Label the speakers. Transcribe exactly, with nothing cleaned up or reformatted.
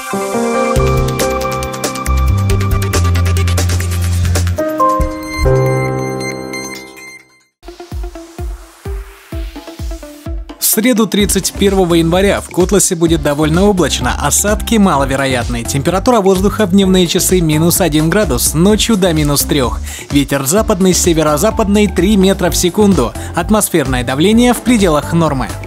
Speaker 1: В среду тридцать первого января в Котласе будет довольно облачно, осадки маловероятны. Температура воздуха в дневные часы минус один градус, ночью до минус трех. Ветер западный, северо-западный три метра в секунду. Атмосферное давление в пределах нормы.